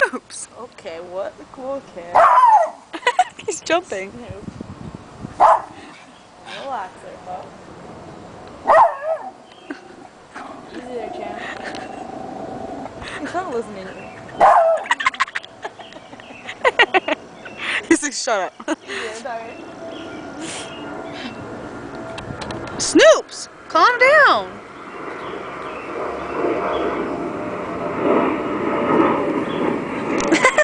Snoops! Okay, what the cool kid? He's jumping. Snoop. Relax there, pup. Easy there, champ. He's not listening to me. He's like, shut up. Easy there, tired. Snoops! Calm down!